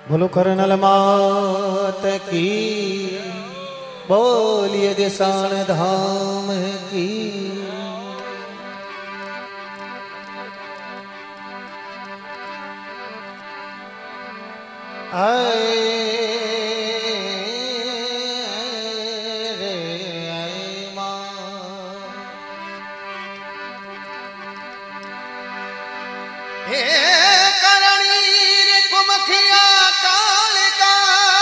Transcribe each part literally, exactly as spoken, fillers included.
बोलो करनल मात की, बोलिए देसाण धाम की। आए रे आए माँ, हे करणी रे कुमखिया काल का,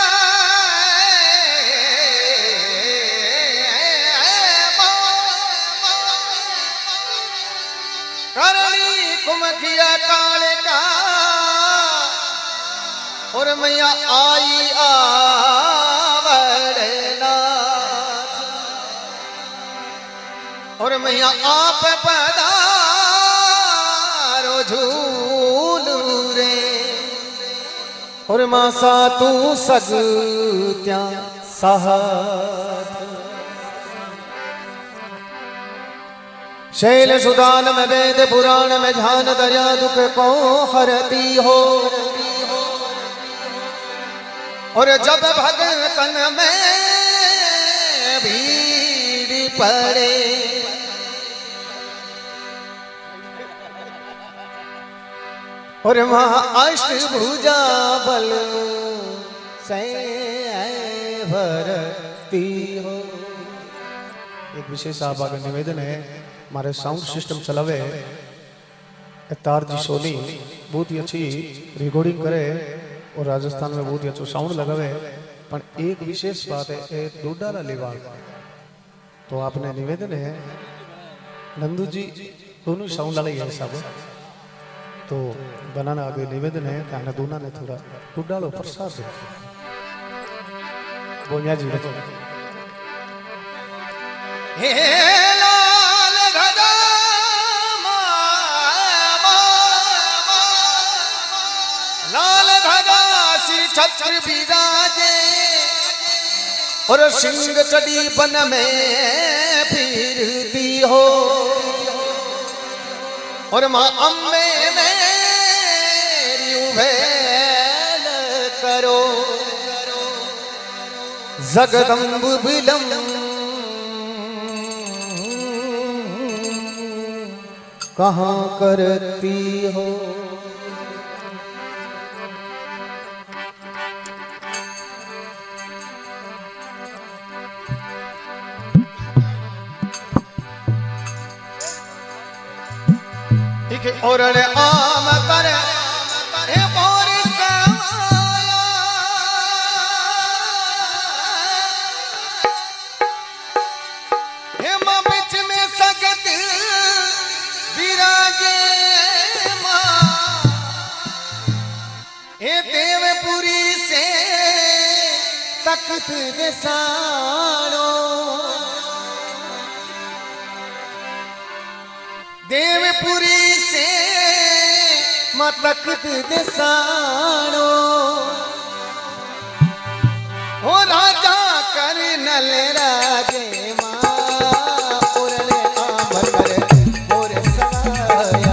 करणी कुमखिया काल का, और मैया आई आवड़ना, और मैया आप पधारो झूलू रे, और मासा तू सग त्या साथ। शैल सुदान में वेद पुराण में ध्यान दया दुख को हरती हो, और जब भगतन में भीड़ पड़े, और वहाँ अष्टभुजा बल से भरती हो। एक विशेष आप आगे निवेदन है, हमारे साउंड सिस्टम चलावे तार जी सोनी बहुत ही अच्छी रिकॉर्डिंग करे और राजस्थान में बहुत ही अच्छा साउंड लगावे, पर एक विशेष बात है, एक डोडाला लेवा। तो आपने निवेदन है नंदू जी दोनों साउंड वाले हैं सब, तो बनाना आगे निवेदन है कि आने दोनों ने थोड़ा डोडालो प्रसाद दे बोलिया जी। हे लाल गदा लाल धगासी छत्र बिराजे, और सिंह चढ़ी बन में फिरती हो, और माँ अम्बे मेरी उभेल करो, जगदम्ब बिलम कहाँ करती हो। और आम कर हे मोर कमाया, हे माँ बिच में सगत विराजे माँ, हे देवपुरी से तख्त देसाणो, देवपुरी से मां तख्त देसाणो, हो राजा करनल राजे मां, उरले आंबर करे और सवाया।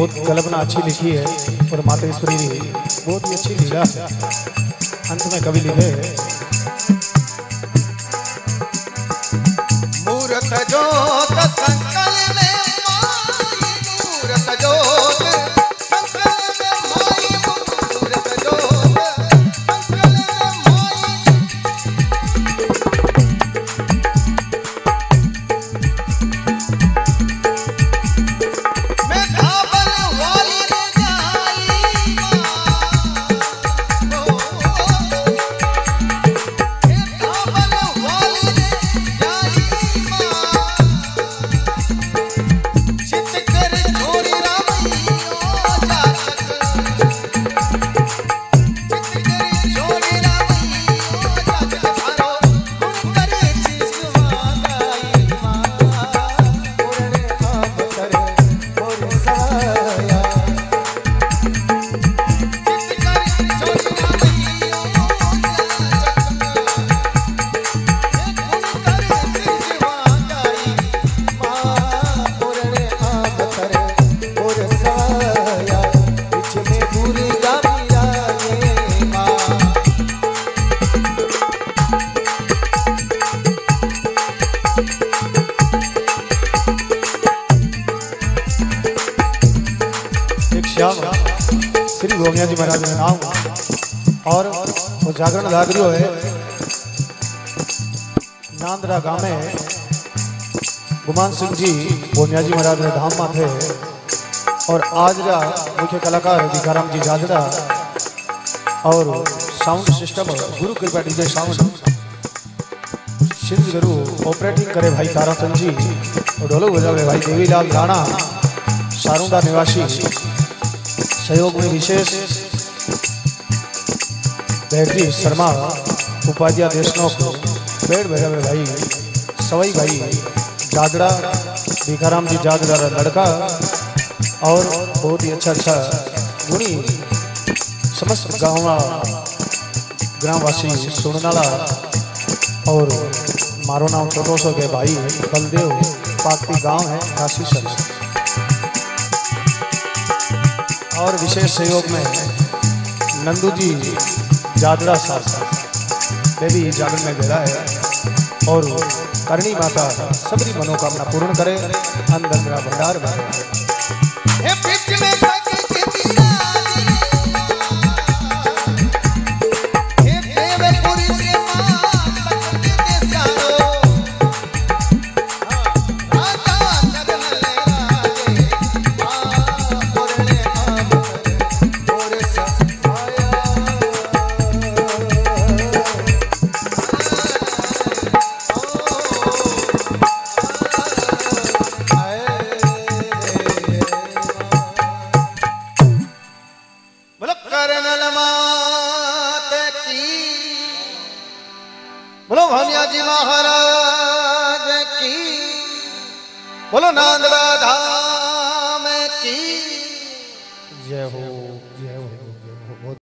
बहुत कल्पना अच्छी लिखी है और मातेश्वरी भी बहुत ही अच्छी लीला है। अंत में कवि लिखे मूरत जोत संकल में माई, मूरत जोत संकल में माई, मूरत जोत संकल में माई। मैं धावन वाली रे जाई माँ, ओ, मैं धावन वाली रे जाई माँ। चित कर छोड़ी रामैयो जाचक, चित कर छोड़ी रामैयो जाचक, थारो गुण करे चिसवा गाई माँ। पूर्ण आप करे और सवाया चित कर छोड़ी रामैयो जाचक, गुण करे चिसवा गाई पूर्ण आप करे और सवाया बीच में दुर्गा विराजे माँ। एक श्याम श्री गोमिया जी महाराज का नाम और वो जागरण दादरियो है नांदरा गांव में गुमान सिंह जी गोमिया जी महाराज ने धाम में थे और आज का मुख्य कलाकार भिखाराम जी जाजड़ा और साउंड सिस्टम गुरु कृपा डीजे साउंड सिंध गुरु ऑपरेटिंग करे भाई ताराचंद जी और ढोलक बजावे भाई देवीलाल राणा सारूंडा निवासी सहयोग में विशेष बैटरी शर्मा उपाध्याय देशनोक बेड बजावे भाई सवई भाई जाजड़ा भिखाराम जी जाजड़ा रा लड़का और बहुत ही अच्छा अच्छा गुणी समस्त गाँव ग्रामवासी सुननाला और मारो नाम छोटो सो के भाई बलदेव पाकती गांव है काशी सर और विशेष सहयोग में नंदू जी जाजड़ा साहब वे भी जागरण में बेड़ा है और करणी माता सबरी मनोकामना पूर्ण करे अंदर भंडार भरे। हे बीच में भक्त जितिया हे देवपुरी के मां भक्त के सारो राजा जगन ले राजे मां पूर्ण आप और सहाया। बोलो कर्नल मात की, बोलो भमिया जी महाराज की, बोलो नांदड़ा धाम की जय हो जय हो।